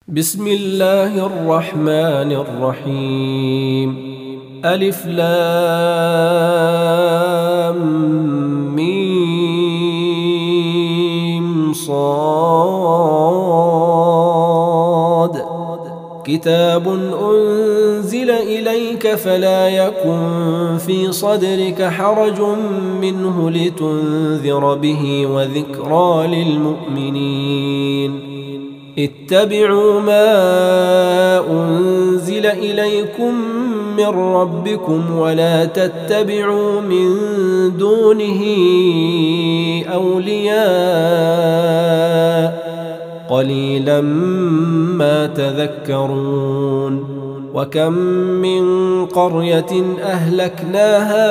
بسم الله الرحمن الرحيم. ألف لام ميم صاد. كتاب أنزل إليك فلا يكن في صدرك حرج منه لتنذر به وذكرى للمؤمنين. اتبعوا ما أنزل إليكم من ربكم ولا تتبعوا من دونه أولياء قليلا ما تذكرون. وكم من قرية أهلكناها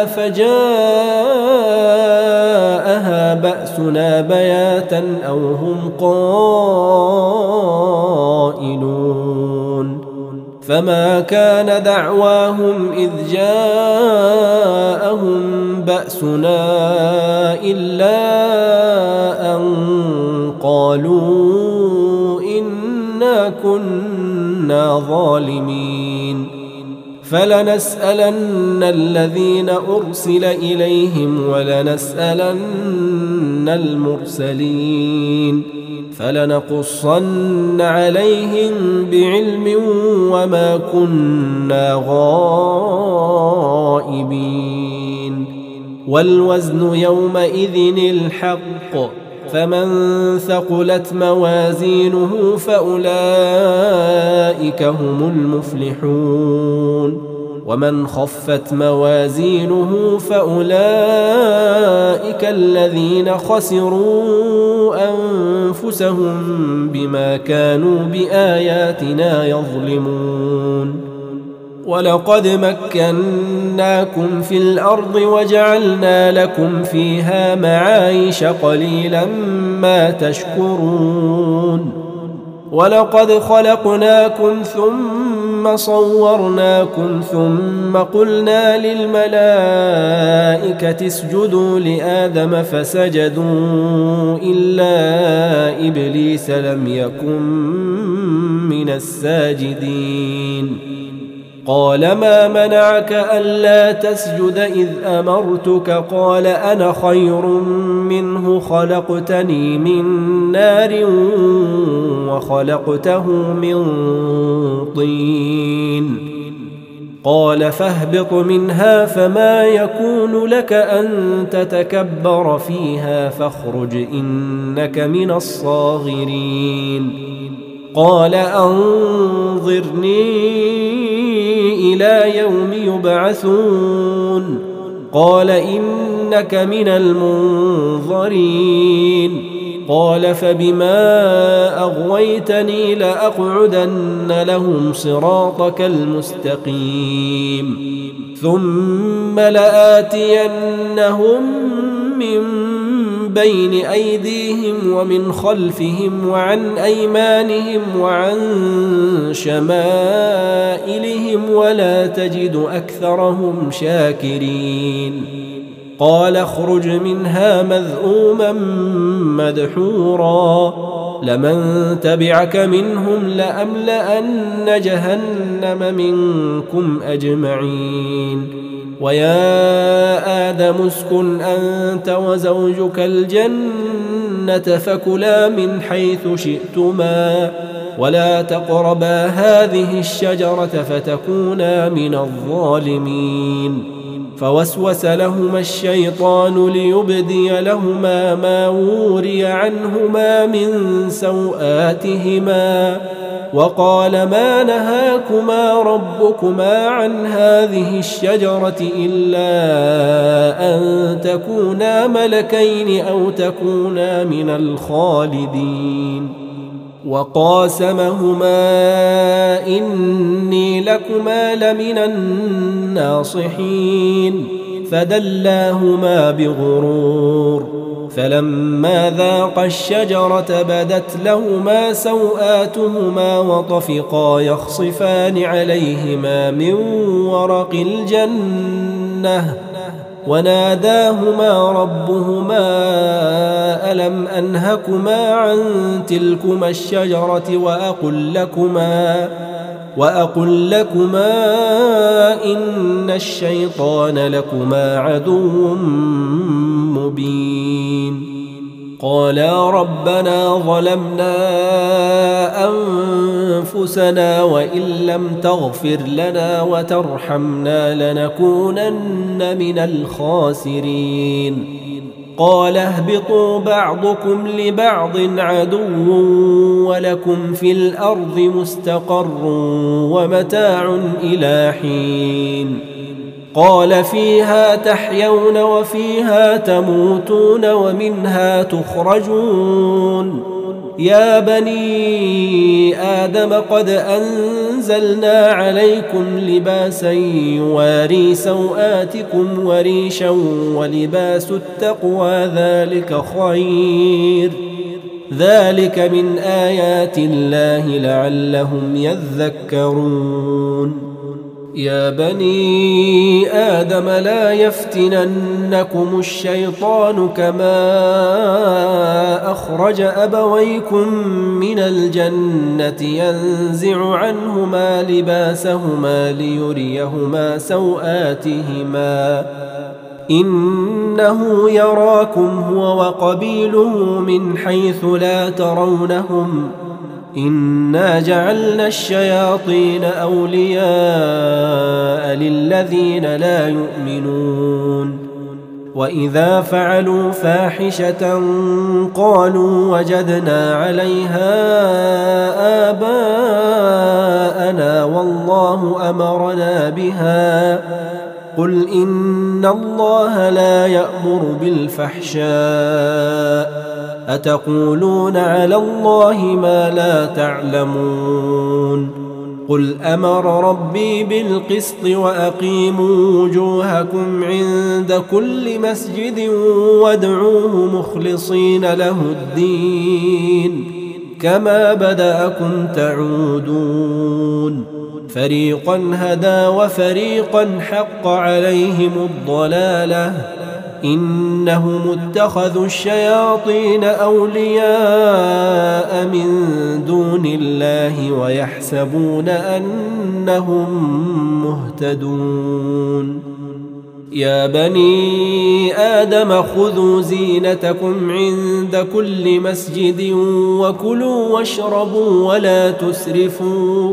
فجاءها بأسنا بياتا أو هم قائلون. فما كان دعواهم إذ جاءهم بأسنا إلا أن قالوا إنا كنا ظالمين. فلنسألن الذين أرسل إليهم ولنسألن المرسلين فلنقصن عليهم بعلم وما كنا غائبين. والوزن يومئذ الحق فمن ثقلت موازينه فأولئك هم المفلحون ومن خفت موازينه فأولئك الذين خسروا أنفسهم بما كانوا بآياتنا يظلمون. ولقد مكناكم في الأرض وجعلنا لكم فيها معايش قليلا ما تشكرون. ولقد خلقناكم ثم صورناكم ثم قلنا للملائكة اسجدوا لآدم فسجدوا إلا إبليس لم يكن من الساجدين. قال ما منعك ألا تسجد إذ أمرتك؟ قال أنا خير منه خلقتني من نار وخلقته من طين. قال فاهبط منها فما يكون لك أن تتكبر فيها فاخرج إنك من الصاغرين. قال أنظرني إلى يوم يبعثون. قال إنك من المنظرين. قال فبما أغويتني لأقعدن لهم صراطك المستقيم ثم لآتينهم من بين أيديهم ومن خلفهم وعن أيمانهم وعن شمائلهم ولا تجد أكثرهم شاكرين. قال اخرج منها مذءوما مدحورا لمن تبعك منهم لأملأن جهنم منكم أجمعين. ويا آدم اسكن أنت وزوجك الجنة فكلا من حيث شئتما ولا تقربا هذه الشجرة فتكونا من الظالمين. فوسوس لهما الشيطان ليبدي لهما ما وري عنهما من سوآتهما وقال ما نهاكما ربكما عن هذه الشجرة إلا أن تكونا ملكين أو تكونا من الخالدين. وقاسمهما إني لكما لمن الناصحين فدلاهما بغرور. فلما ذاقا الشجرة بدت لهما سوآتهما وطفقا يخصفان عليهما من ورق الجنة وناداهما ربهما ألم أنهكما عن تلكما الشجرة وأقل لكما إن الشيطان لكما عدو مبين قالا ربنا ظلمنا أنفسنا وإن لم تغفر لنا وترحمنا لنكونن من الخاسرين قال اهبطوا بعضكم لبعض عدو ولكم في الأرض مستقر ومتاع إلى حين قال فيها تحيون وفيها تموتون ومنها تخرجون يا بني آدم قد أنزلنا عليكم لباسا يواري سوآتكم وريشا ولباس التقوى ذلك خير ذلك من آيات الله لعلهم يذكرون يا بني آدم لا يفتننكم الشيطان كما أخرج أبويكم من الجنة ينزع عنهما لباسهما ليريهما سوآتهما إنه يراكم هو وقبيله من حيث لا ترونهم إنا جعلنا الشياطين أولياء للذين لا يؤمنون وإذا فعلوا فاحشة قالوا وجدنا عليها آباءنا والله أمرنا بها قل إن الله لا يأمر بالفحشاء أتقولون على الله ما لا تعلمون قل أمر ربي بالقسط وأقيموا وجوهكم عند كل مسجد وادعوه مخلصين له الدين كما بدأكم تعودون فريقا هدى وفريقا حق عليهم الضلالة إنهم اتخذوا الشياطين أولياء من دون الله ويحسبون أنهم مهتدون يا بني آدم خذوا زينتكم عند كل مسجد وكلوا واشربوا ولا تسرفوا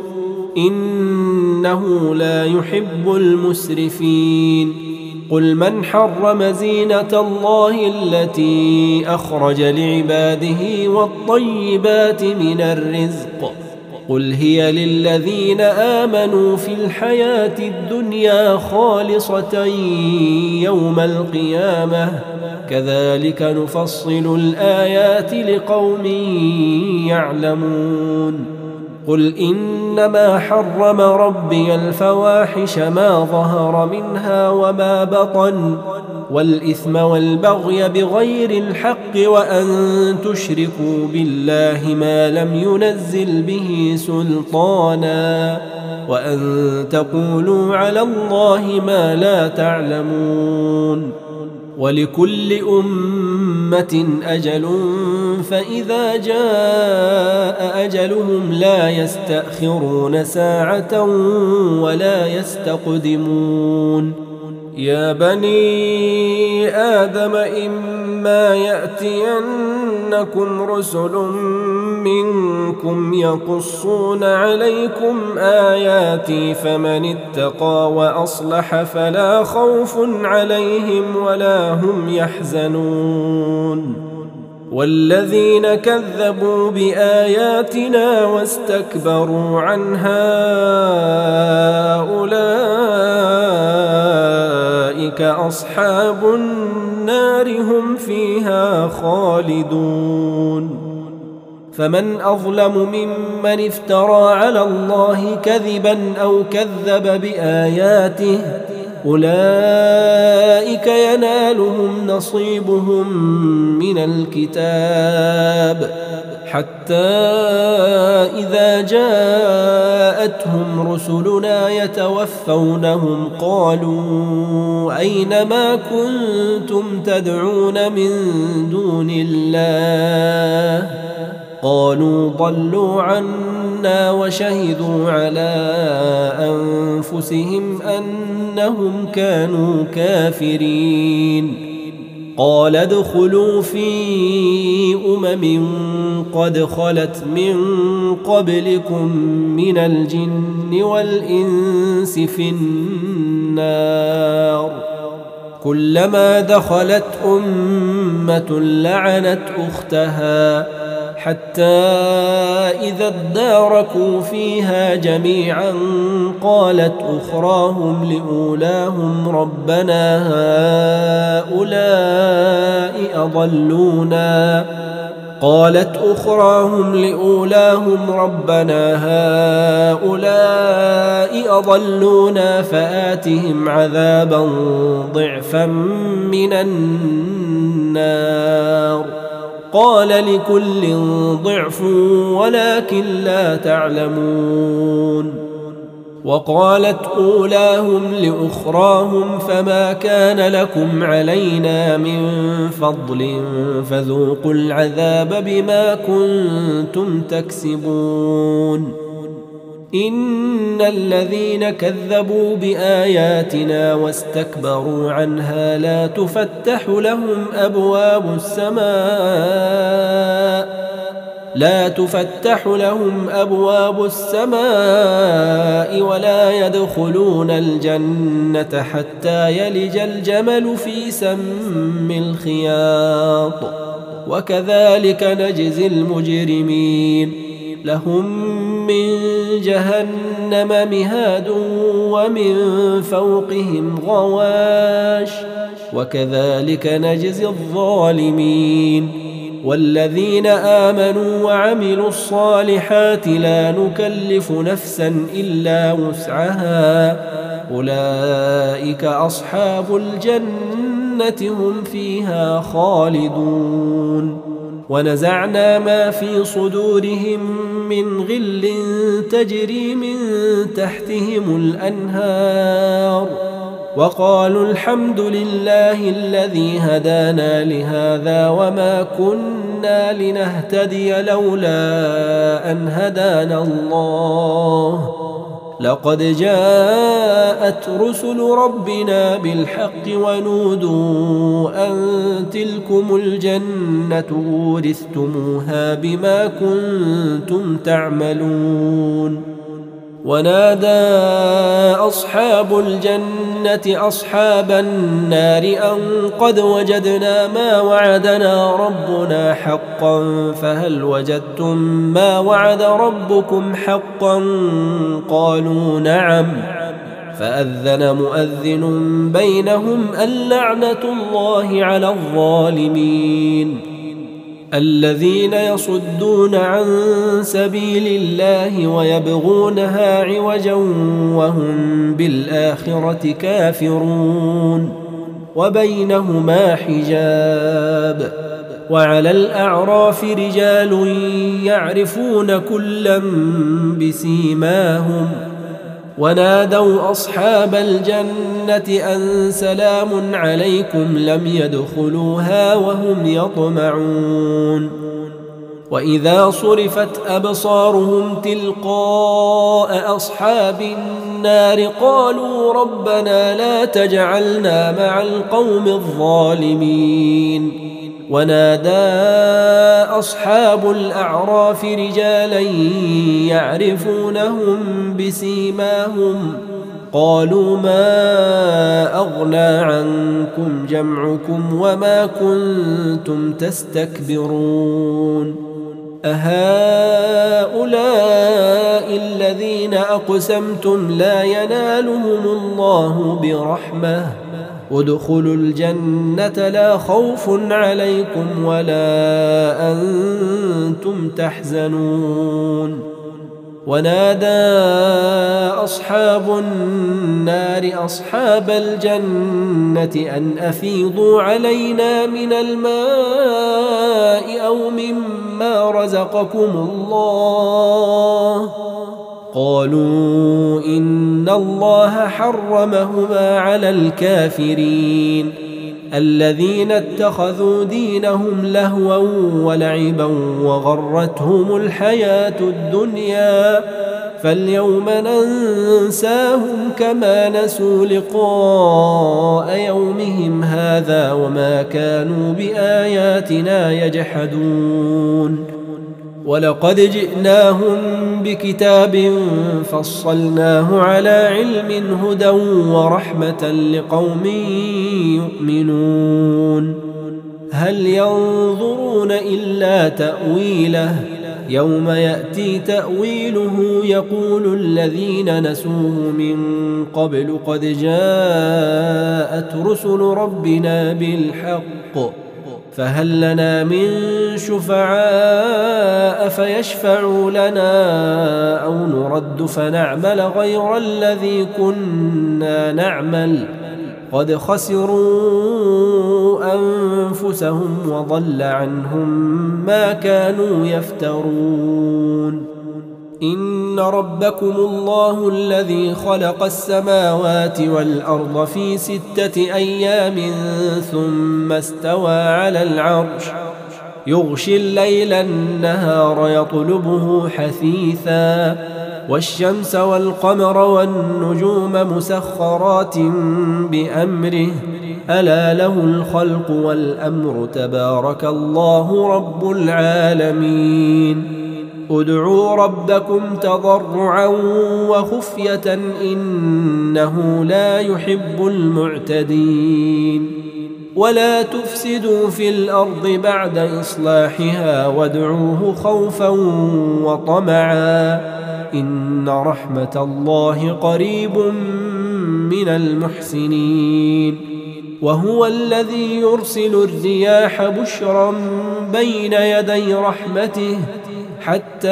إنه لا يحب المسرفين قل من حرم زينة الله التي أخرج لعباده والطيبات من الرزق قل هي للذين آمنوا في الحياة الدنيا خالصة يوم القيامة كذلك نفصل الآيات لقوم يعلمون قل إنما حرم ربي الفواحش ما ظهر منها وما بطن والإثم والبغي بغير الحق وأن تشركوا بالله ما لم ينزل به سلطانا وأن تقولوا على الله ما لا تعلمون ولكل أمة أجل فإذا جاء أجلهم لا يستأخرون ساعة ولا يستقدمون يا بني آدم إما يأتينكم رسل منكم يقصون عليكم آياتي فمن اتقى وأصلح فلا خوف عليهم ولا هم يحزنون والذين كذبوا بآياتنا واستكبروا عنها أولئك أصحاب النار هم فيها خالدون فمن أظلم ممن افترى على الله كذبا أو كذب بآياته أولئك ينالهم نصيبهم من الكتاب حتى إذا جاءتهم رسلنا يتوفونهم قالوا أين ما كنتم تدعون من دون الله قالوا ضلوا عنا وشهدوا على أنفسهم أنهم كانوا كافرين قال ادخلوا في قد خلت من قبلكم من الجن والإنس في النار كلما دخلت أمة لعنت أختها حتى إذا اداركوا فيها جميعا قالت أخراهم لأولاهم ربنا هؤلاء أضلونا فآتهم عذابا ضعفا من النار قال لكل ضعف ولكن لا تعلمون وقالت أولاهم لأخراهم فما كان لكم علينا من فضل فذوقوا العذاب بما كنتم تكسبون إن الذين كذبوا بآياتنا واستكبروا عنها لا تفتح لهم أبواب السماء ولا يدخلون الجنة حتى يلج الجمل في سم الخياط وكذلك نجزي المجرمين لهم من جهنم مهاد ومن فوقهم غواش وكذلك نجزي الظالمين والذين آمنوا وعملوا الصالحات لا نكلف نفسا إلا وسعها أولئك أصحاب الجنة هم فيها خالدون ونزعنا ما في صدورهم من غل تجري من تحتهم الأنهار وقالوا الحمد لله الذي هدانا لهذا وما كنا لنهتدي لولا أن هدانا الله لقد جاءت رسل ربنا بالحق ونودوا أن تلكم الجنة أورثتموها بما كنتم تعملون ونادى أصحاب الجنة أصحاب النار أن قد وجدنا ما وعدنا ربنا حقا فهل وجدتم ما وعد ربكم حقا قالوا نعم فأذن مؤذن بينهم اللعنة الله على الظالمين الذين يصدون عن سبيل الله ويبغونها عوجا وهم بالآخرة كافرون وبينهما حجاب وعلى الأعراف رجال يعرفون كلا بسيماهم ونادوا أصحاب الجنة أن سلام عليكم لم يدخلوها وهم يطمعون وإذا صرفت أبصارهم تلقاء أصحاب النار قالوا ربنا لا تجعلنا مع القوم الظالمين ونادى أصحاب الأعراف رجالا يعرفونهم بسيماهم قالوا ما أغنى عنكم جمعكم وما كنتم تستكبرون أهؤلاء الذين أقسمتم لا ينالهم الله برحمة ادخلوا الجنة لا خوف عليكم ولا أنتم تحزنون ونادى أصحاب النار أصحاب الجنة أن أفيضوا علينا من الماء أو مما رزقكم الله قالوا إن الله حرمهما على الكافرين الذين اتخذوا دينهم لهوا ولعبا وغرتهم الحياة الدنيا فاليوم ننساهم كما نسوا لقاء يومهم هذا وما كانوا بآياتنا يجحدون ولقد جئناهم بكتاب فصلناه على علم هدى ورحمة لقوم يؤمنون هل ينظرون إلا تأويله يوم يأتي تأويله يقول الذين نسوه من قبل قد جاءت رسل ربنا بالحق فهل لنا من شفعاء فيشفعوا لنا أو نرد فنعمل غير الذي كنا نعمل قد خسروا أنفسهم وضل عنهم ما كانوا يفترون إن ربكم الله الذي خلق السماوات والأرض في 6 أيام ثم استوى على العرش يغشي الليل النهار يطلبه حثيثا والشمس والقمر والنجوم مسخرات بأمره ألا له الخلق والأمر تبارك الله رب العالمين ادعوا ربكم تضرعا وخفية إنه لا يحب المعتدين ولا تفسدوا في الأرض بعد إصلاحها وادعوه خوفا وطمعا إن رحمة الله قريب من المحسنين وهو الذي يرسل الرياح بشرا بين يدي رحمته حتى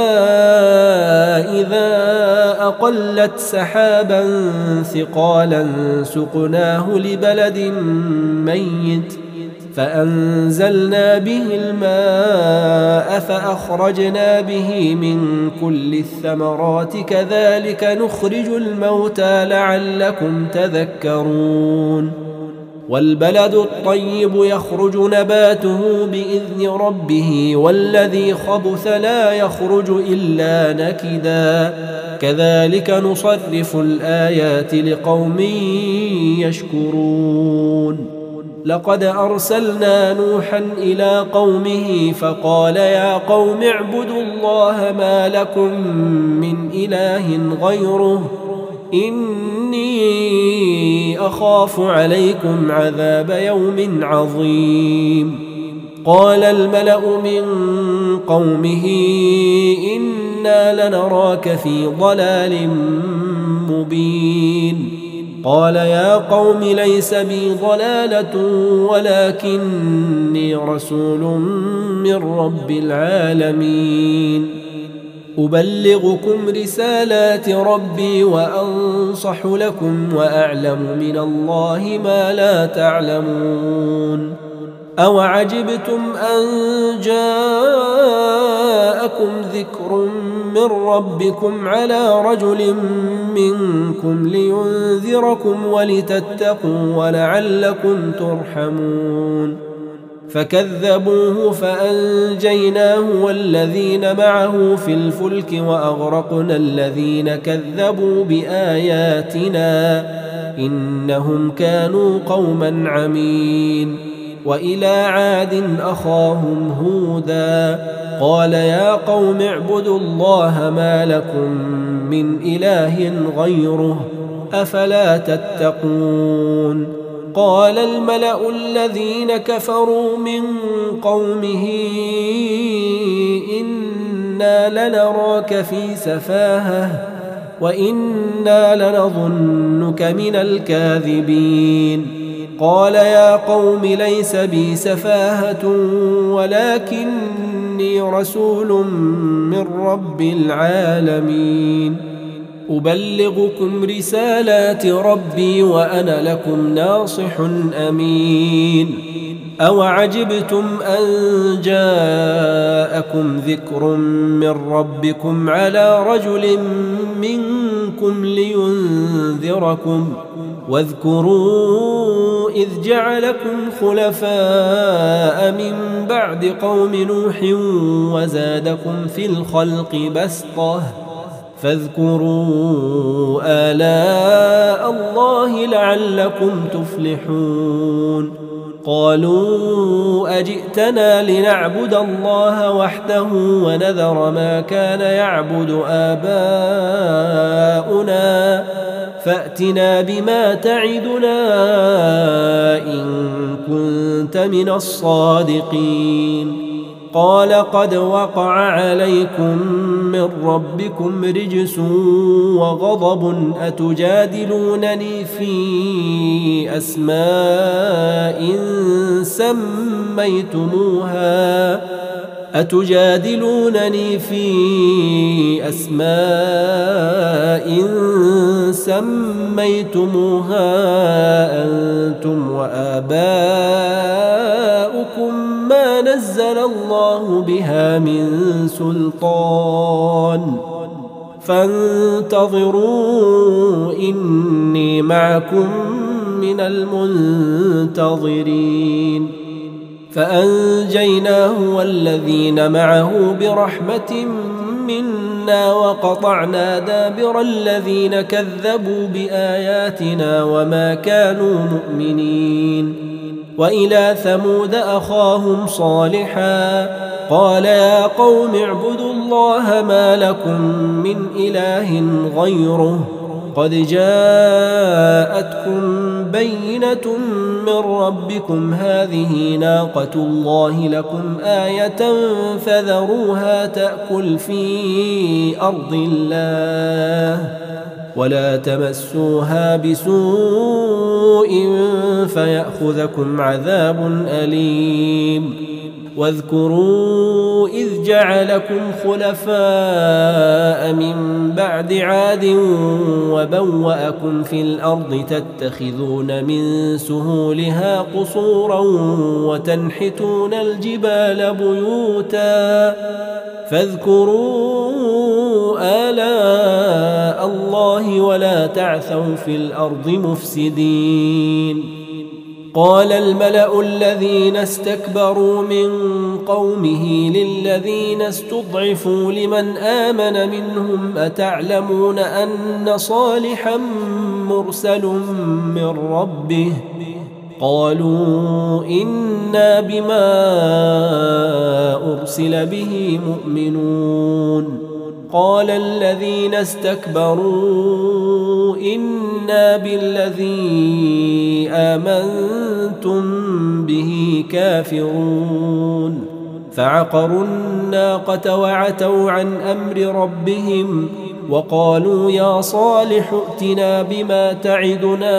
إذا أقلت سحابا ثقالا سقناه لبلد ميت فأنزلنا به الماء فأخرجنا به من كل الثمرات كذلك نخرج الموتى لعلكم تذكرون والبلد الطيب يخرج نباته بإذن ربه والذي خبث لا يخرج إلا نكدا كذلك نصرف الآيات لقوم يشكرون لقد أرسلنا نوحا إلى قومه فقال يا قوم اعبدوا الله ما لكم من إله غيره إني أخاف عليكم عذاب يوم عظيم قال الملأ من قومه إنا لنراك في ضلال مبين قال يا قوم ليس بي ضلالة ولكني رسول من رب العالمين أبلغكم رسالات ربي وأنصح لكم وأعلم من الله ما لا تعلمون أوعجبتم أن جاءكم ذكر من ربكم على رجل منكم لينذركم ولتتقوا ولعلكم ترحمون فكذبوه فأنجيناه والذين معه في الفلك وأغرقنا الذين كذبوا بآياتنا إنهم كانوا قوما عمين وإلى عاد أخاهم هودا قال يا قوم اعبدوا الله ما لكم من إله غيره أفلا تتقون قال الملأ الذين كفروا من قومه إنا لنراك في سفاهة وإنا لنظنك من الكاذبين قال يا قوم ليس بي سفاهة ولكني إني رسول من رب العالمين أبلغكم رسالات ربي وأنا لكم ناصح أمين أوعجبتم أن جاءكم ذكر من ربكم على رجل منكم لينذركم واذكروا إذ جعلكم خلفاء من بعد قوم نوح وزادكم في الخلق بسطة فاذكروا آلاء الله لعلكم تفلحون قالوا أجئتنا لنعبد الله وحده ونذر ما كان يعبد آباؤنا فأتنا بما تعدنا إن كنت من الصادقين قال قد وقع عليكم من ربكم رجس وغضب أتجادلونني في أسماء سميتموها أنتم وآباؤكم ما نزل الله بها من سلطان فانتظروا إني معكم من المنتظرين فأنجيناه والذين معه برحمة منا وقطعنا دابر الذين كذبوا بآياتنا وما كانوا مؤمنين وإلى ثمود أخاهم صالحا قال يا قوم اعبدوا الله ما لكم من إله غيره قد جاءتكم بينة من ربكم هذه ناقة الله لكم آية فذروها تأكل في أرض الله ولا تمسوها بسوء فيأخذكم عذاب أليم واذكروا إذ جعلكم خلفاء من بعد عاد وبوأكم في الأرض تتخذون من سهولها قصورا وتنحتون الجبال بيوتا فاذكروا آلاء الله ولا تعثوا في الأرض مفسدين قال الملأ الذين استكبروا من قومه للذين استضعفوا لمن آمن منهم أتعلمون أن صالحا مرسل من ربه قالوا إنا بما أرسل به مؤمنون قال الذين استكبروا إنا بالذي آمنتم به كافرون فعقروا الناقة وعتوا عن أمر ربهم وقالوا يا صالح ائتنا بما تعدنا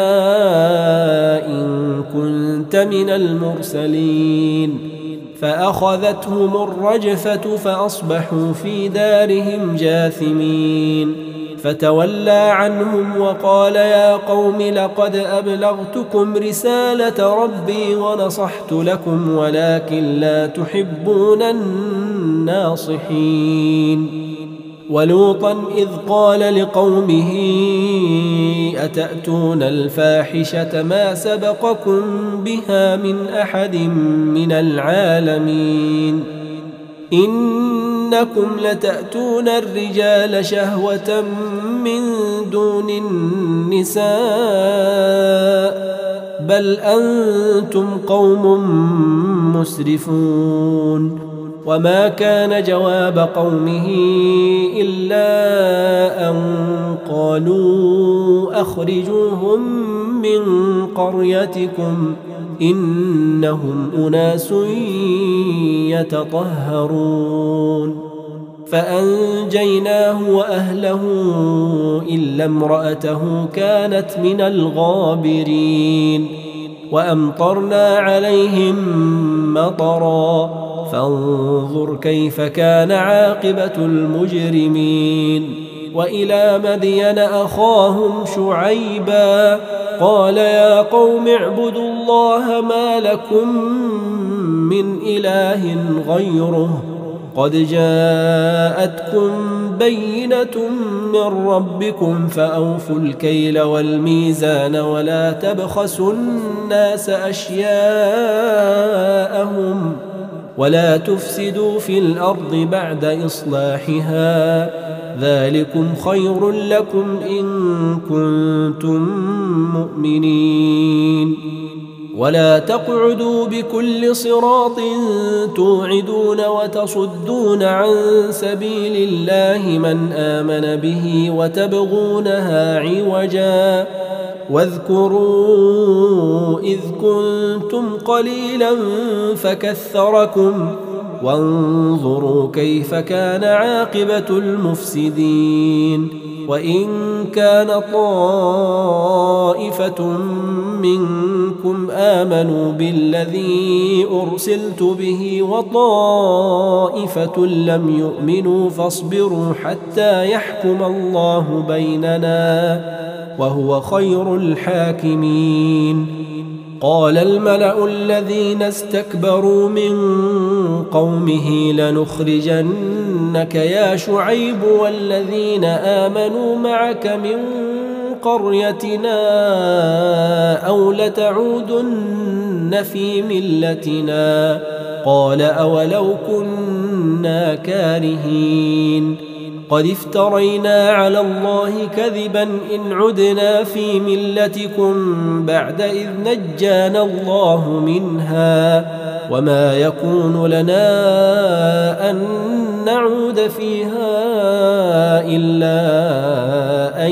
إن كنت من المرسلين فأخذتهم الرجفة فأصبحوا في دارهم جاثمين فتولى عنهم وقال يا قوم لقد أبلغتكم رسالة ربي ونصحت لكم ولكن لا تحبون الناصحين ولوطا إذ قال لقومه أتأتون الفاحشة ما سبقكم بها من أحد من العالمين إنكم لتأتون الرجال شهوة من دون النساء بل أنتم قوم مسرفون وما كان جواب قومه إلا أن قالوا أخرجوهم من قريتكم إنهم أناس يتطهرون فأنجيناه وأهله إلا امرأته كانت من الغابرين وأمطرنا عليهم مطرا فانظر كيف كان عاقبة المجرمين. وإلى مدين أخاهم شعيبا قال يا قوم اعبدوا الله ما لكم من إله غيره قد جاءتكم بينة من ربكم فأوفوا الكيل والميزان ولا تبخسوا الناس أشياءهم ولا تفسدوا في الأرض بعد إصلاحها ذلكم خير لكم إن كنتم مؤمنين. ولا تقعدوا بكل صراط توعدون وتصدون عن سبيل الله من آمن به وتبغونها عوجا واذكروا إذ كنتم قليلا فكثركم وانظروا كيف كان عاقبة المفسدين. وإن كان طائفة منكم آمنوا بالذي أرسلت به وطائفة لم يؤمنوا فاصبروا حتى يحكم الله بيننا وهو خير الحاكمين. قال الملأ الذين استكبروا من قومه لنخرجنك يا شعيب والذين آمنوا معك من قريتنا أو لتعودن في ملتنا قال أولو كنا كارهين قد افترينا على الله كذبا إن عدنا في ملتكم بعد إذ نجانا الله منها وما يكون لنا أن نعود فيها إلا أن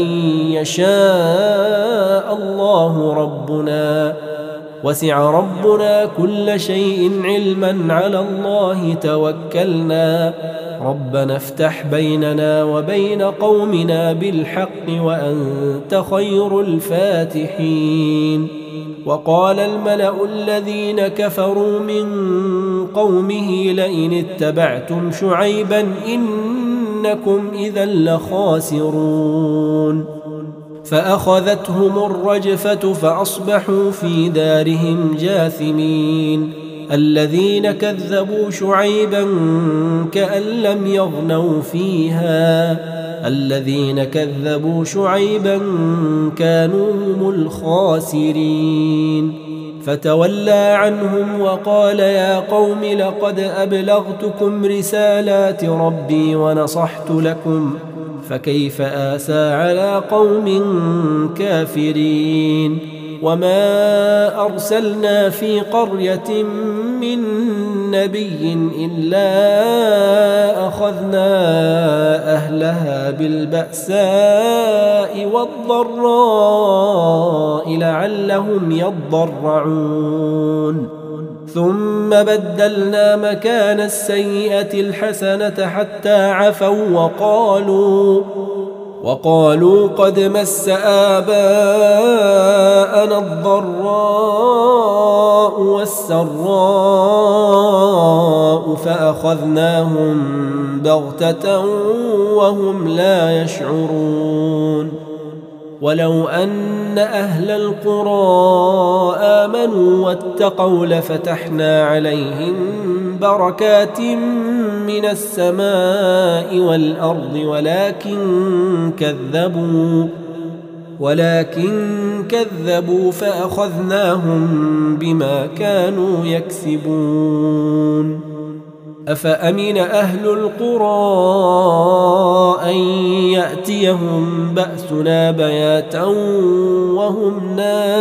يشاء الله ربنا وسع ربنا كل شيء علما على الله توكلنا ربنا افتح بيننا وبين قومنا بالحق وأنت خير الفاتحين. وقال الملأ الذين كفروا من قومه لئن اتبعتم شعيبا إنكم إذا لخاسرون. فأخذتهم الرجفة فأصبحوا في دارهم جاثمين. الذين كذبوا شعيبا كأن لم يغنوا فيها الذين كذبوا شعيبا كانوا هم الخاسرين. فتولى عنهم وقال يا قوم لقد أبلغتكم رسالات ربي ونصحت لكم فكيف آسى على قوم كافرين. وما أرسلنا في قرية من نبي إلا أخذنا أهلها بالبأساء والضراء لعلهم يضرعون ثم بدلنا مكان السيئة الحسنة حتى عفوا وقالوا قد مس آباءنا الضراء والسراء فأخذناهم بغتة وهم لا يشعرون. ولو أن أهل القرى آمنوا واتقوا لفتحنا عليهم بركات من السماء والأرض ولكن كذبوا فأخذناهم بما كانوا يكسبون. أفأمن أهل القرى أن يأتيهم بأسنا بياتا وهم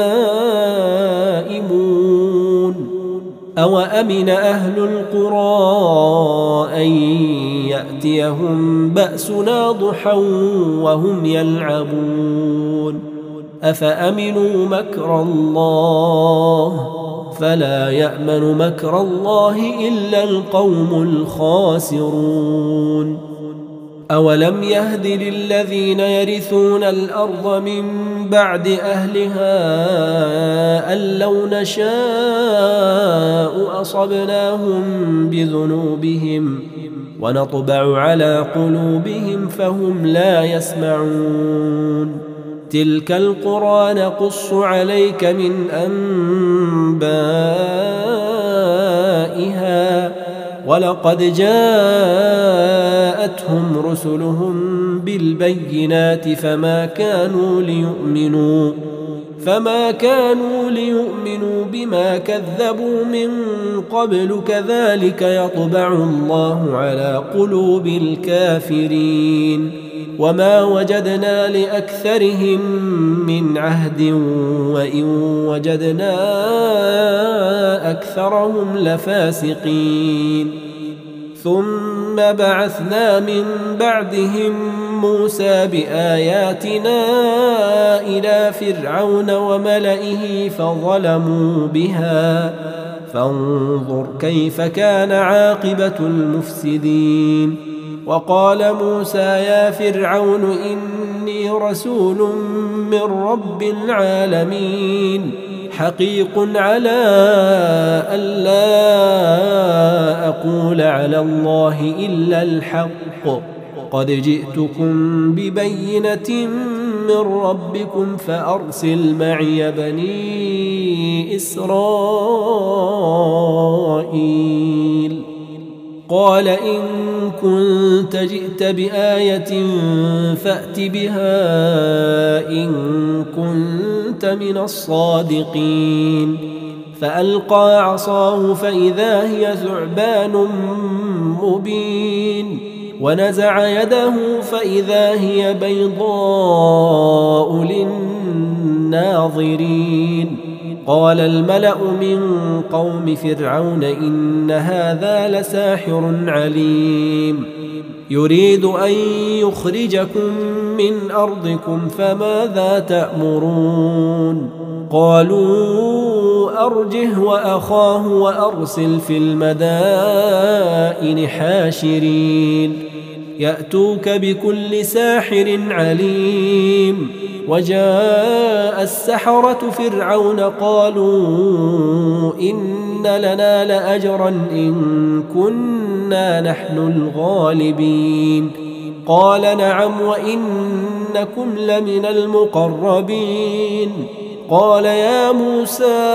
نائمون أوأمن أهل القرى أن يأتيهم بأسنا ضحى وهم يلعبون أفأمنوا مكر الله فلا يأمن مكر الله إلا القوم الخاسرون. أولم يهد للذين يرثون الأرض من بعد أهلها أن لو نشاء أصبناهم بذنوبهم ونطبع على قلوبهم فهم لا يسمعون تلك القرى نقص عليك من أنبائها ولقد جاءتهم رسلهم بالبينات فما كانوا ليؤمنوا بما كذبوا من قبل كذلك يطبع الله على قلوب الكافرين وما وجدنا لأكثرهم من عهد وإن وجدنا أكثرهم لفاسقين ثم بعثنا من بعدهم موسى بآياتنا إلى فرعون وملئه فظلموا بها فانظر كيف كان عاقبة المفسدين وقال موسى يا فرعون إني رسول من رب العالمين حقيق على ألا أقول على الله إلا الحق قد جئتكم ببينة من ربكم فأرسل معي بني إسرائيل قال إن كنت جئت بآية فأت بها إن كنت من الصادقين فألقى عصاه فإذا هي ثعبان مبين ونزع يده فإذا هي بيضاء للناظرين قال الملأ من قوم فرعون إن هذا لساحر عليم يريد أن يخرجكم من أرضكم فماذا تأمرون قالوا أرجه وأخاه وأرسل في المدائن حاشرين يأتوك بكل ساحر عليم وجاء السحرة فرعون قالوا إن لنا لأجرا إن كنا نحن الغالبين قال نعم وإنكم لمن المقربين قال يا موسى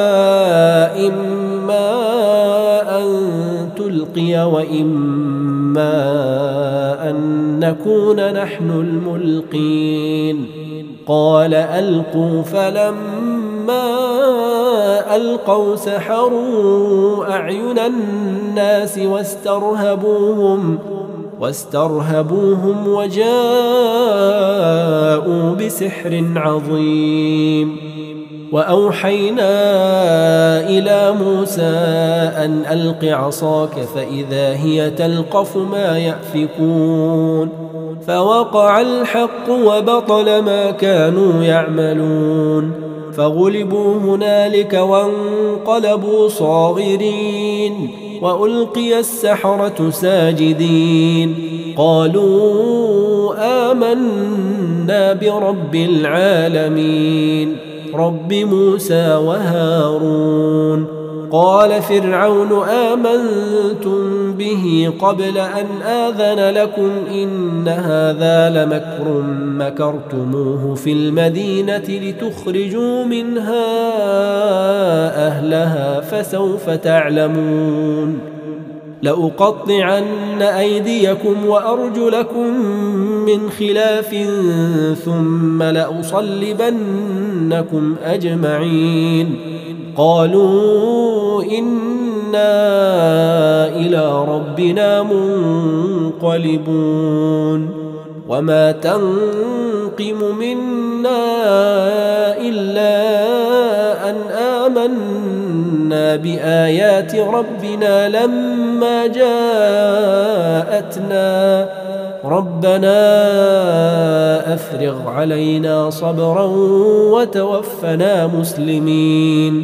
إما أن تلقي وإما أن نكون نحن الملقين قال ألقوا فلما ألقوا سحروا أعين الناس واسترهبوهم وجاءوا بسحر عظيم وأوحينا إلى موسى أن ألق عصاك فإذا هي تلقف ما يأفكون فوقع الحق وبطل ما كانوا يعملون فغلبوا هنالك وانقلبوا صاغرين وألقي السحرة ساجدين قالوا آمنا برب العالمين رب موسى وهارون قال فرعون آمنتم به قبل أن آذن لكم إن هذا لمكر مكرتموه في المدينة لتخرجوا منها أهلها فسوف تعلمون لأقطعن أيديكم وأرجلكم من خلاف ثم لأصلبنكم أجمعين قالوا إنا إلى ربنا منقلبون وما تنقم منا إلا أن آمنا بآيات ربنا لما جاءتنا ربنا أفرغ علينا صبرا وتوفنا مسلمين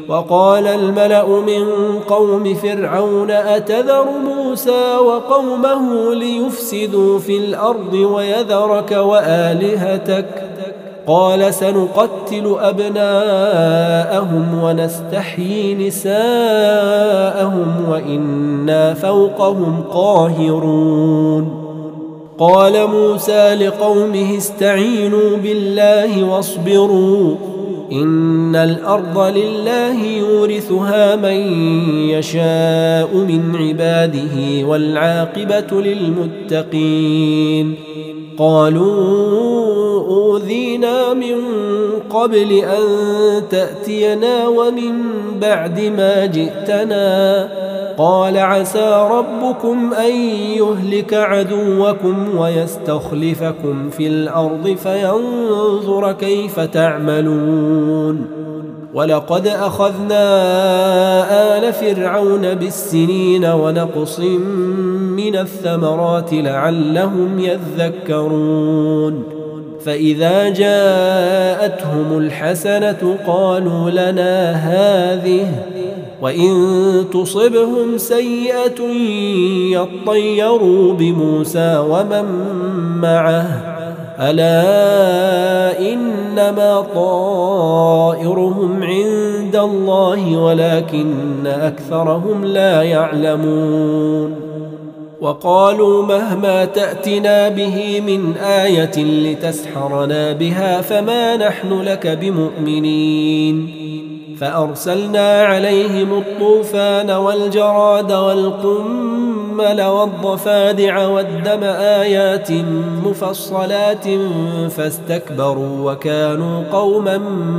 وقال الملأ من قوم فرعون أتذر موسى وقومه ليفسدوا في الأرض ويذرك وآلهتك قال سنقتل أبناءهم ونستحيي نساءهم وإنا فوقهم قاهرون قال موسى لقومه استعينوا بالله واصبروا إن الأرض لله يورثها من يشاء من عباده والعاقبة للمتقين قالوا أوذينا من قبل أن تأتينا ومن بعد ما جئتنا قال عسى ربكم أن يهلك عدوكم ويستخلفكم في الأرض فينظر كيف تعملون ولقد أخذنا آل فرعون بالسنين ونقص من الثمرات لعلهم يذكرون فإذا جاءتهم الحسنة قالوا لنا هذه وإن تصبهم سيئة يطيروا بموسى ومن معه ألا إنما طائرهم عند الله ولكن أكثرهم لا يعلمون وقالوا مهما تأتنا به من آية لتسحرنا بها فما نحن لك بمؤمنين فأرسلنا عليهم الطوفان والجراد والقمل والضفادع والدم آيات مفصلات فاستكبروا وكانوا قوما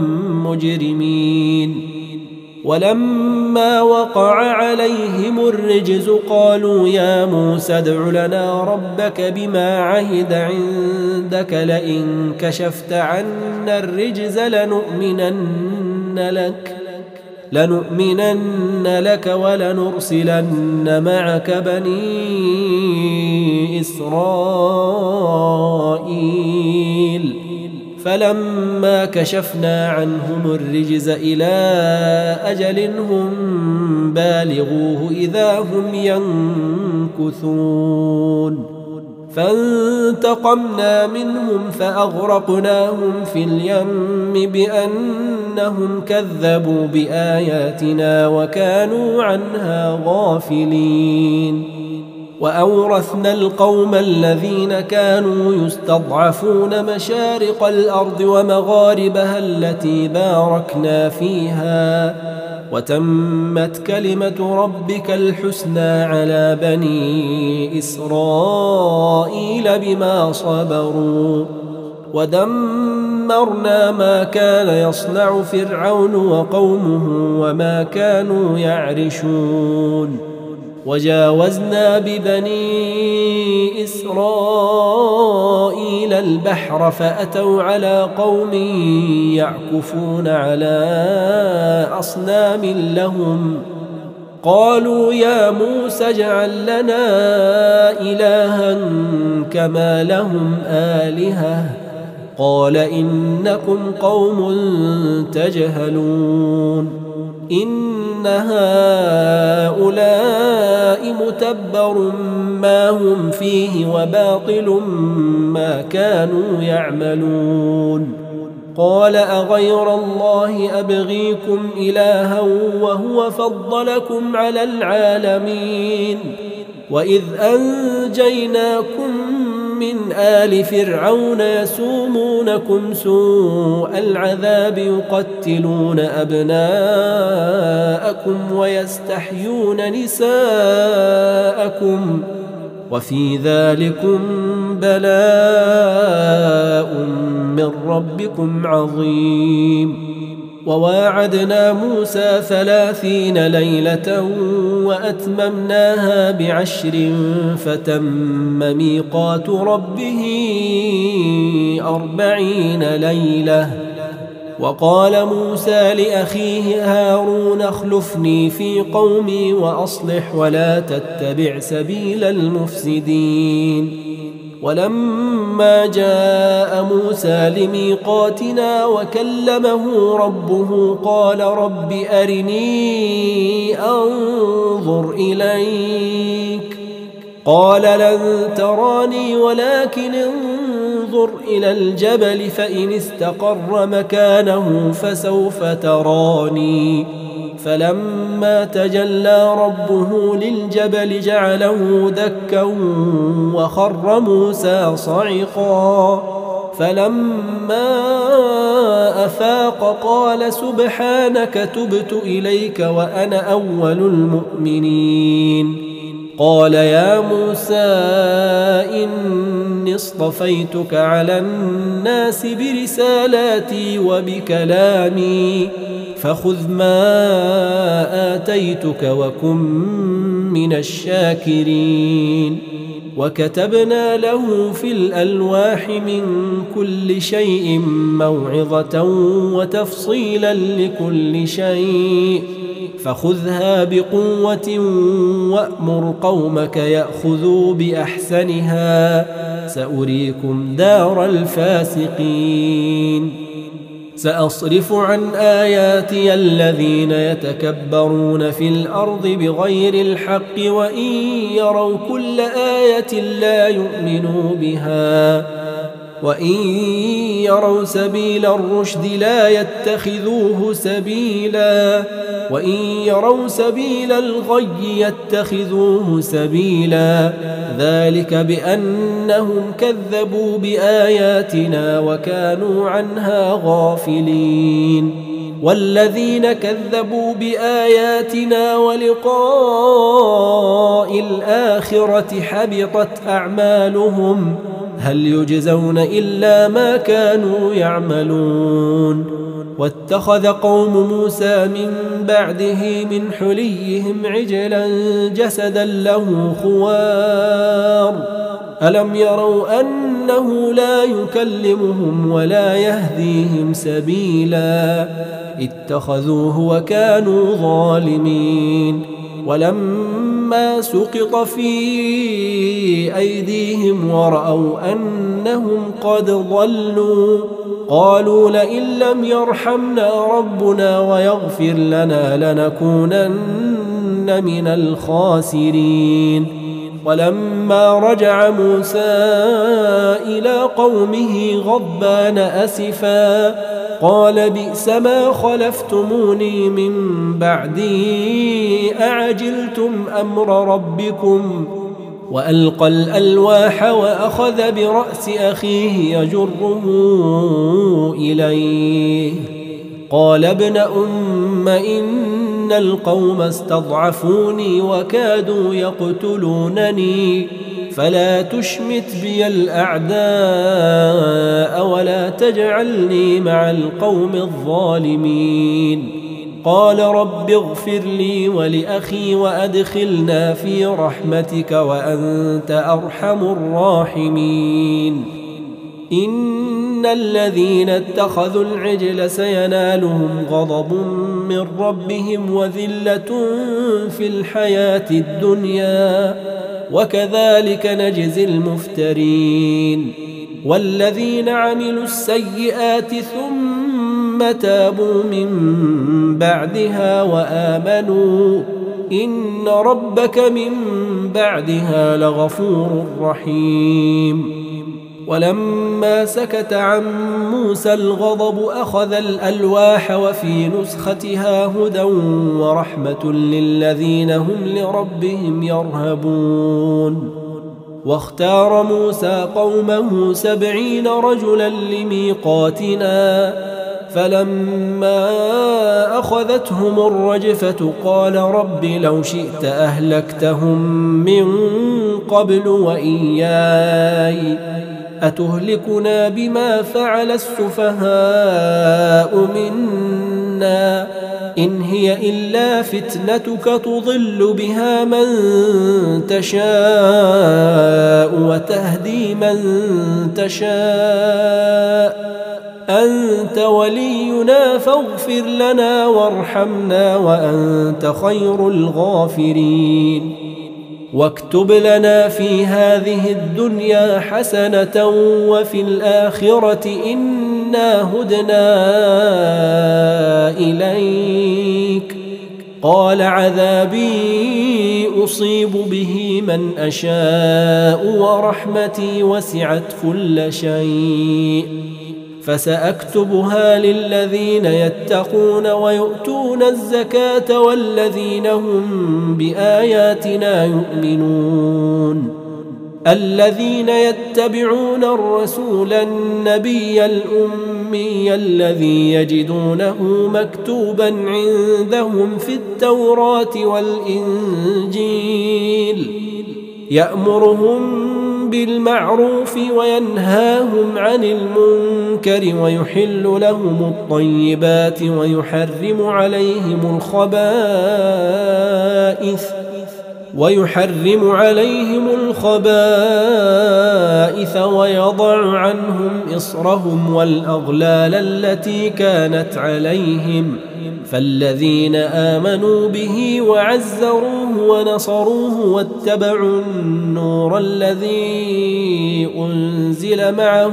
مجرمين ولما وقع عليهم الرجز قالوا يا موسى ادع لنا ربك بما عهد عندك لئن كشفت عنا الرجز لنؤمنن لك ولنرسلن معك بني إسرائيل فلما كشفنا عنهم الرجز إلى أجل هم بالغوه إذا هم ينكثون فانتقمنا منهم فأغرقناهم في اليم بأنهم كذبوا بآياتنا وكانوا عنها غافلين وأورثنا القوم الذين كانوا يستضعفون مشارق الأرض ومغاربها التي باركنا فيها وتمت كلمة ربك الحسنى على بني إسرائيل بما صبروا ودمرنا ما كان يصنع فرعون وقومه وما كانوا يعرشون وجاوزنا ببني إسرائيل البحر فأتوا على قوم يعكفون على أصنام لهم قالوا يا موسى اجعل لنا إلها كما لهم آلهة قال إنكم قوم تجهلون إن هؤلاء متبر ما هم فيه وباطل ما كانوا يعملون قال أغير الله أبغيكم إلها وهو فضلكم على العالمين وإذ أنجيناكم من آل فرعون يسومونكم سوء العذاب يقتلون أبناءكم ويستحيون نساءكم وفي ذلكم بلاء من ربكم عظيم وواعدنا موسى 30 ليلة وأتممناها ب10 فتم ميقات ربه 40 ليلة وقال موسى لأخيه هارون اخلفني في قومي وأصلح ولا تتبع سبيل المفسدين ولما جاء موسى لميقاتنا وكلمه ربه قال رب أرني أنظر إليك قال لن تراني ولكن انظر إلى الجبل فإن استقر مكانه فسوف تراني فلما تجلى ربه للجبل جعله دكا وخر موسى صعقا فلما أفاق قال سبحانك تبت إليك وأنا أول المؤمنين قال يا موسى إني اصطفيتك على الناس برسالاتي وبكلامي فخذ ما آتيتك وكن من الشاكرين وكتبنا له في الألواح من كل شيء موعظة وتفصيلا لكل شيء فخذها بقوة وأمر قومك يأخذوا بأحسنها سأريكم دار الفاسقين سأصرف عن آياتي الذين يتكبرون في الأرض بغير الحق وإن يروا كل آية لا يؤمنوا بها وإن يروا سبيل الرشد لا يتخذوه سبيلا وإن يروا سبيل الغي يتخذوه سبيلا ذلك بأنهم كذبوا بآياتنا وكانوا عنها غافلين والذين كذبوا بآياتنا ولقاء الآخرة حبطت أعمالهم هل يجزون إلا ما كانوا يعملون واتخذ قوم موسى من بعده من حليهم عجلا جسدا له خوار ألم يروا أنه لا يكلمهم ولا يهديهم سبيلا اتخذوه وكانوا ظالمين ولما سقط في أيديهم ورأوا أنهم قد ضلوا قالوا لئن لم يرحمنا ربنا ويغفر لنا لنكونن من الخاسرين ولما رجع موسى إلى قومه غضبان أسفا قال بئس ما خلفتموني من بعدي أعجلتم أمر ربكم وألقى الألواح وأخذ برأس أخيه يجره إليه قال ابن أم إن القوم استضعفوني وكادوا يقتلونني فلا تشمت بي الأعداء ولا تجعلني مع القوم الظالمين قال رب اغفر لي ولأخي وأدخلنا في رحمتك وأنت أرحم الراحمين إن الذين اتخذوا العجل سينالهم غضب من ربهم وذلة في الحياة الدنيا وكذلك نجزي المفترين والذين عملوا السيئات ثم تابوا من بعدها وآمنوا إن ربك من بعدها لغفور رحيم ولما سكت عن موسى الغضب أخذ الألواح وفي نسختها هدى ورحمة للذين هم لربهم يرهبون واختار موسى قومه 70 رجلا لميقاتنا فلما أخذتهم الرجفة قال رب لو شئت أهلكتهم من قبل وإياي أتهلكنا بما فعل السفهاء منا إن هي إلا فتنتك تضل بها من تشاء وتهدي من تشاء أنت ولينا فاغفر لنا وارحمنا وأنت خير الغافرين واكتب لنا في هذه الدنيا حسنة وفي الآخرة إنا هدنا إليك. قال عذابي أصيب به من أشاء ورحمتي وسعت كل شيء فسأكتبها للذين يتقون ويؤتون الزكاة والذين هم بآياتنا يؤمنون الذين يتبعون الرسول النبي الأمي الذي يجدونه مكتوبا عندهم في التوراة والإنجيل يأمرهم بالمعروف وينهاهم عن المنكر ويحل عليهم الخبائث ويضع عنهم إصرهم والأغلال التي كانت عليهم فالذين آمنوا به وعزروه ونصروه واتبعوا النور الذي أنزل معه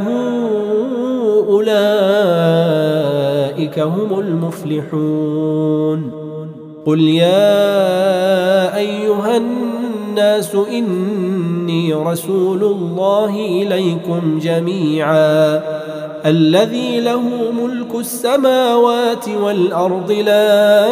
أولئك هم المفلحون. قل يا أيها الناس إني رسول الله إليكم جميعا الذي له ملك السماوات والأرض لا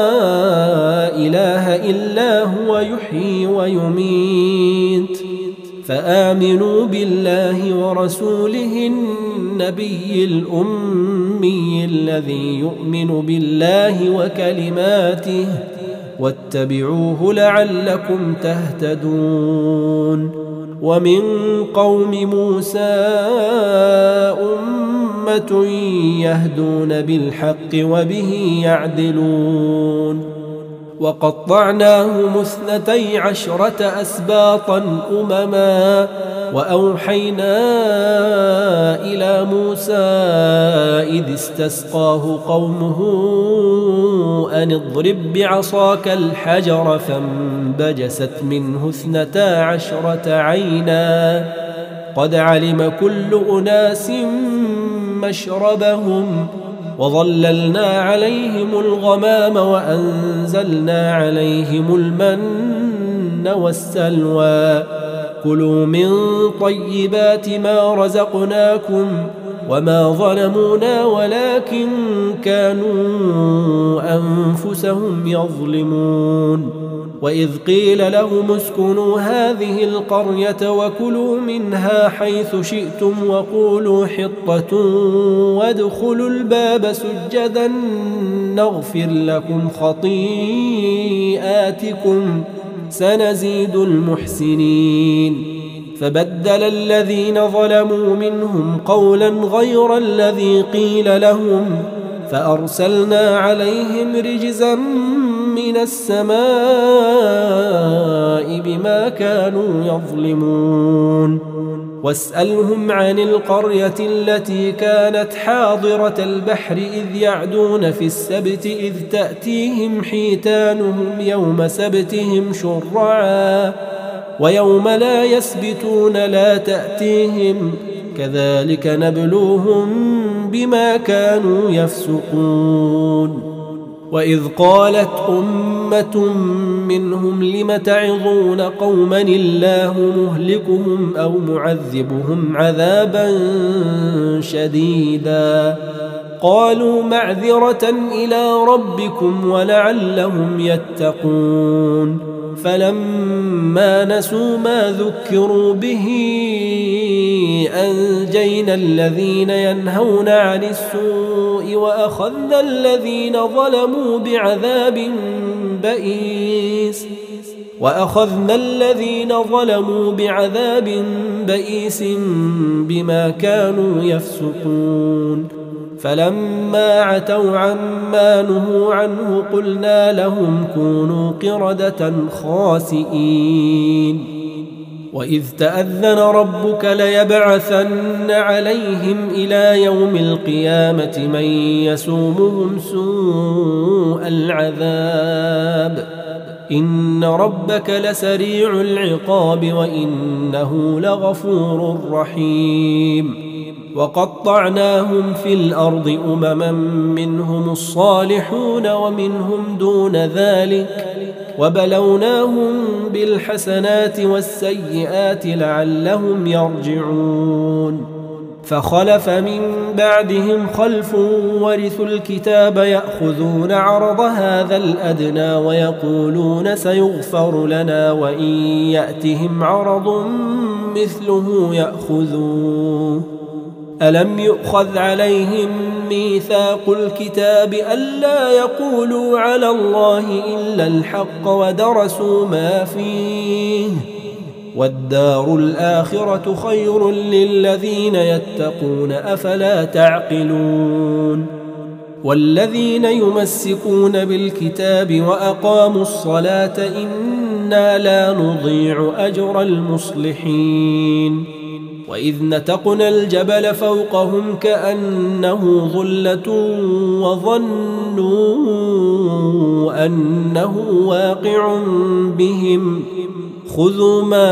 إله إلا هو يحيي ويميت فآمنوا بالله ورسوله النبي الأمي الذي يؤمن بالله وكلماته واتبعوه لعلكم تهتدون. ومن قوم موسى أمة يهدون بالحق وبه يعدلون وقطعناهم 12 أسباطا أمما وأوحينا إلى موسى إذ استسقاه قومه أن اضرب بعصاك الحجر فانبجست منه 12 عينا قد علم كل أناس مشربهم وظللنا عليهم الغمام وأنزلنا عليهم المن والسلوى كلوا من طيبات ما رزقناكم وما ظلمونا ولكن كانوا أنفسهم يظلمون. وإذ قيل لهم اسكنوا هذه القرية وكلوا منها حيث شئتم وقولوا حطة وادخلوا الباب سجدا نغفر لكم خطيئاتكم سنزيد المحسنين. فبدل الذين ظلموا منهم قولا غير الذي قيل لهم فأرسلنا عليهم رجزا من السماء بما كانوا يظلمون. واسألهم عن القرية التي كانت حاضرة البحر إذ يعدون في السبت إذ تأتيهم حيتانهم يوم سبتهم شرعا ويوم لا يسبتون لا تأتيهم كذلك نبلوهم بما كانوا يفسقون. وإذ قالت أمة منهم لم تعظون قوما الله مهلكهم أو معذبهم عذابا شديدا قالوا معذرة إلى ربكم ولعلهم يتقون. فلما نسوا ما ذكروا به أنجينا الذين ينهون عن السوء وأخذنا الذين ظلموا بعذاب بئيس بما كانوا يفسقون. فلما عتوا عما نهوا عنه قلنا لهم كونوا قردة خاسئين. وإذ تأذن ربك ليبعثن عليهم إلى يوم القيامة من يسومهم سوء العذاب إن ربك لسريع العقاب وإنه لغفور رحيم وقطعناهم في الأرض أمما منهم الصالحون ومنهم دون ذلك وبلوناهم بالحسنات والسيئات لعلهم يرجعون فخلف من بعدهم خلف ورثوا الكتاب يأخذون عرض هذا الأدنى ويقولون سيغفر لنا وإن يأتهم عرض مثله يأخذوه ألم يؤخذ عليهم ميثاق الكتاب ألا يقولوا على الله إلا الحق ودرسوا ما فيه والدار الآخرة خير للذين يتقون أفلا تعقلون والذين يمسكون بالكتاب وأقاموا الصلاة إنا لا نضيع أجر المصلحين وإذ نتقنا الجبل فوقهم كأنه ظلة وظنوا أنه واقع بهم خذوا ما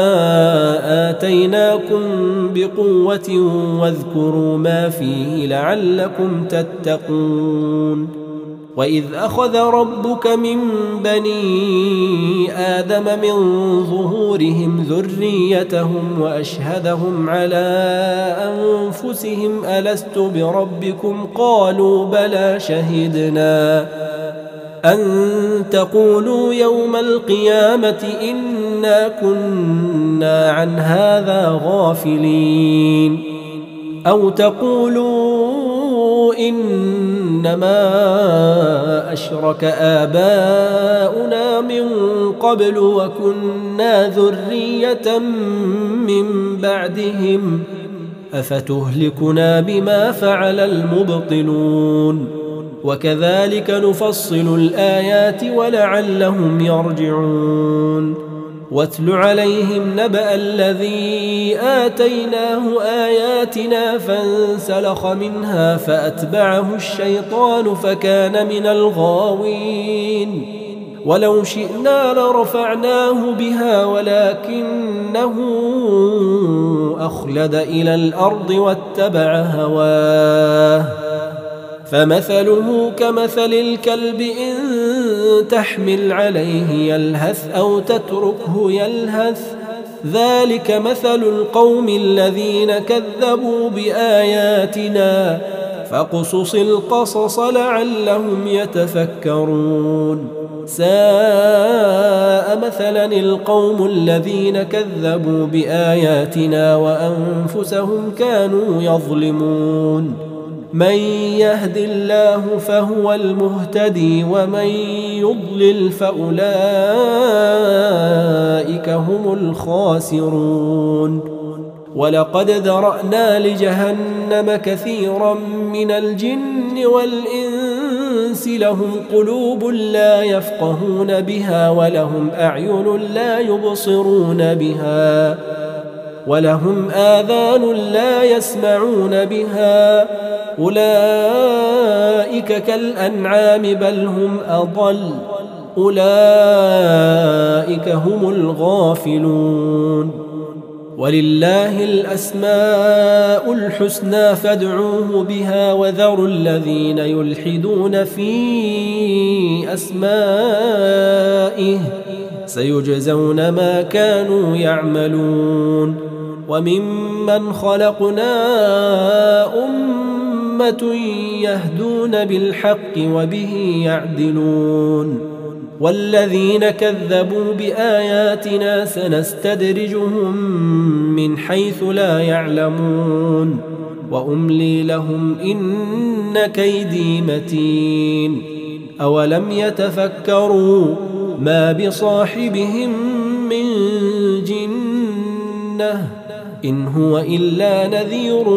آتيناكم بقوة واذكروا ما فيه لعلكم تتقون وإذ أخذ ربك من بني آدم من ظهورهم ذريتهم وأشهدهم على أنفسهم ألست بربكم قالوا بلى شهدنا أن تقولوا يوم القيامة إنا كنا عن هذا غافلين أو تقولوا إنما أشرك آباؤنا من قبل وكنا ذرية من بعدهم أفتهلكنا بما فعل المبطلون وكذلك نفصل الآيات ولعلهم يرجعون واتل عليهم نبأ الذي آتيناه آياتنا فانسلخ منها فأتبعه الشيطان فكان من الغاوين ولو شئنا لرفعناه بها ولكنه أخلد إلى الأرض واتبع هواه فمثله كمثل الكلب إن تحمل عليه يلهث أو تتركه يلهث ذلك مثل القوم الذين كذبوا بآياتنا فاقصص القصص لعلهم يتفكرون ساء مثلا القوم الذين كذبوا بآياتنا وأنفسهم كانوا يظلمون من يهد الله فهو المهتدي ومن يضلل فأولئك هم الخاسرون ولقد ذرأنا لجهنم كثيرا من الجن والإنس لهم قلوب لا يفقهون بها ولهم أعين لا يبصرون بها ولهم آذان لا يسمعون بها أولئك كالأنعام بل هم أضل أولئك هم الغافلون ولله الأسماء الحسنى فادعوه بها وذروا الذين يلحدون في أسمائه سيجزون ما كانوا يعملون وممن خلقنا أمة يهدون بالحق وبه يعدلون والذين كذبوا بآياتنا سنستدرجهم من حيث لا يعلمون وأملي لهم إن كيدي متين أولم يتفكروا ما بصاحبهم من جنة إن هو إلا نذير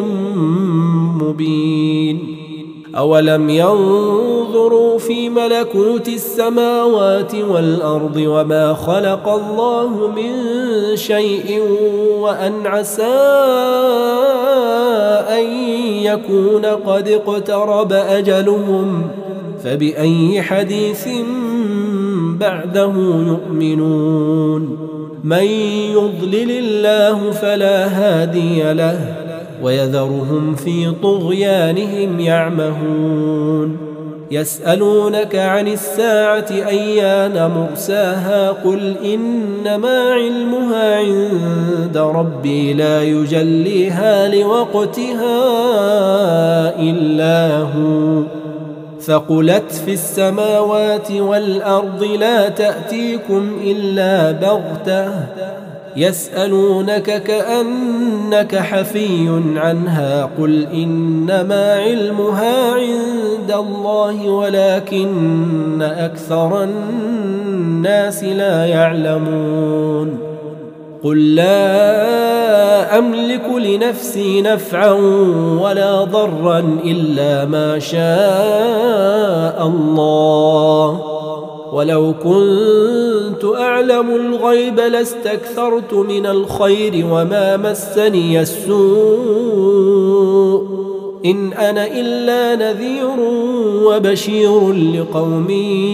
مبين أولم ينظروا في ملكوت السماوات والأرض وما خلق الله من شيء وأن عسى أن يكون قد اقترب أجلهم فبأي حديث بعده يؤمنون من يضلل الله فلا هادي له ويذرهم في طغيانهم يعمهون يسألونك عن الساعة أيان مرساها قل إنما علمها عند ربي لا يجليها لوقتها إلا هو ثقلت في السماوات والأرض لا تأتيكم إلا بغتة يسألونك كأنك حفي عنها قل إنما علمها عند الله ولكن أكثر الناس لا يعلمون قل لا أملك لنفسي نفعا ولا ضرا إلا ما شاء الله ولو كنت أعلم الغيب لاستكثرت من الخير وما مسني السوء إن أنا إلا نذير وبشير لقوم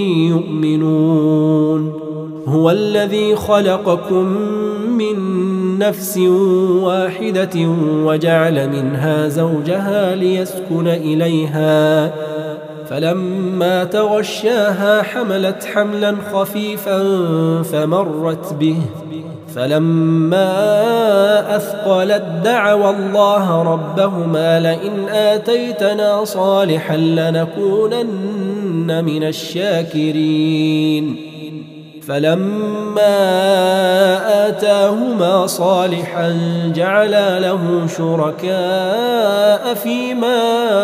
يؤمنون هو الذي خلقكم من نفس واحدة وجعل منها زوجها ليسكن إليها فلما تغشاها حملت حملا خفيفا فمرت به فلما أثقلت دعوا الله ربهما لئن آتيتنا صالحا لنكونن من الشاكرين فلما آتاهما صالحا جعلا له شركاء فيما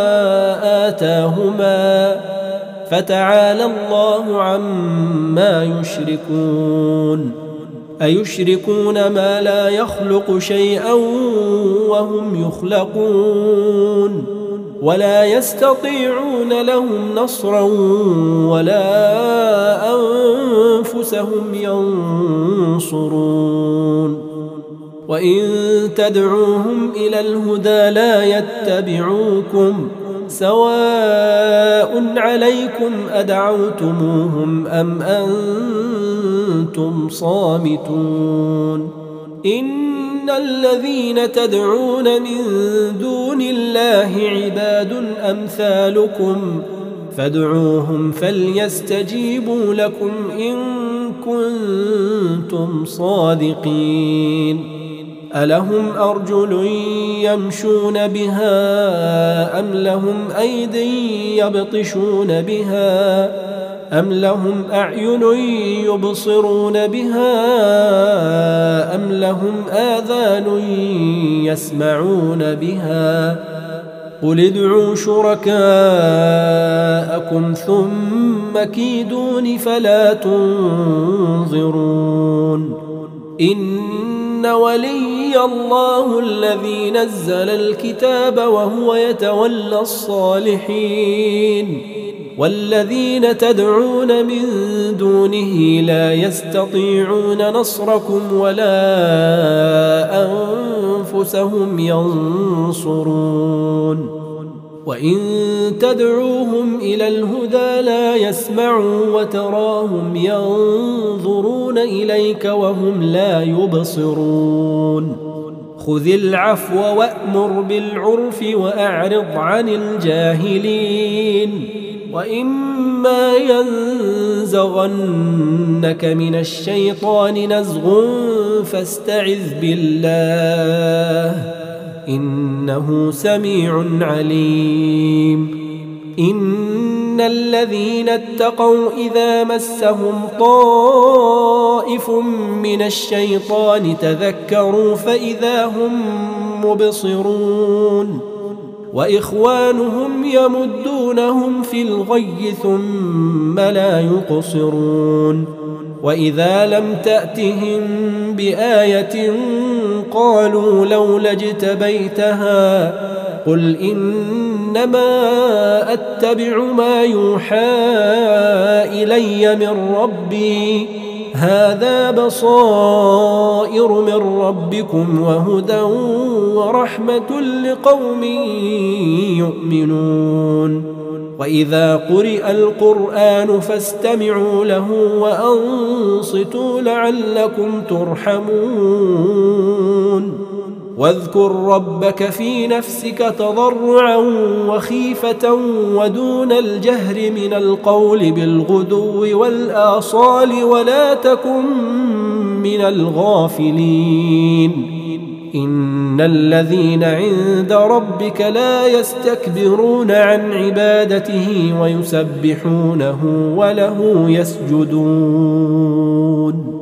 آتاهما فتعالى الله عما يشركون أيشركون ما لا يخلق شيئا وهم يخلقون ولا يستطيعون لهم نصرا ولا أنفسهم ينصرون وإن تدعوهم إلى الهدى لا يتبعوكم سواء عليكم أدعوتموهم أم أنتم صامتون إن الذين تدعون من دون الله عباد أمثالكم فادعوهم فليستجيبوا لكم إن كنتم صادقين ألهم أرجل يمشون بها أم لهم أيد يبطشون بها أم لهم أعين يبصرون بها أم لهم آذان يسمعون بها قل ادعوا شركاءكم ثم كيدون فلا تنظرون إن ولي الله الذي نزل الكتاب وهو يتولى الصالحين والذين تدعون من دونه لا يستطيعون نصركم ولا أنفسهم ينصرون وإن تدعوهم إلى الهدى لا يسمعوا وتراهم ينظرون إليك وهم لا يبصرون خذ العفو وأمر بالعرف وأعرض عن الجاهلين وإما ينزغنك من الشيطان نزغ فاستعذ بالله إنه سميع عليم إن الذين اتقوا إذا مسهم طائف من الشيطان تذكروا فإذا هم مبصرون وإخوانهم يمدونهم في الغي ثم لا يقصرون وإذا لم تأتهم بآية قالوا لولا اجتبيتها قل إنما أتبع ما يوحى إلي من ربي هذا بصائر من ربكم وهدى ورحمة لقوم يؤمنون وإذا قرئ القرآن فاستمعوا له وأنصتوا لعلكم ترحمون واذكر ربك في نفسك تضرعا وخيفة ودون الجهر من القول بالغدو والآصال ولا تكن من الغافلين إن الذين عند ربك لا يستكبرون عن عبادته ويسبحونه وله يسجدون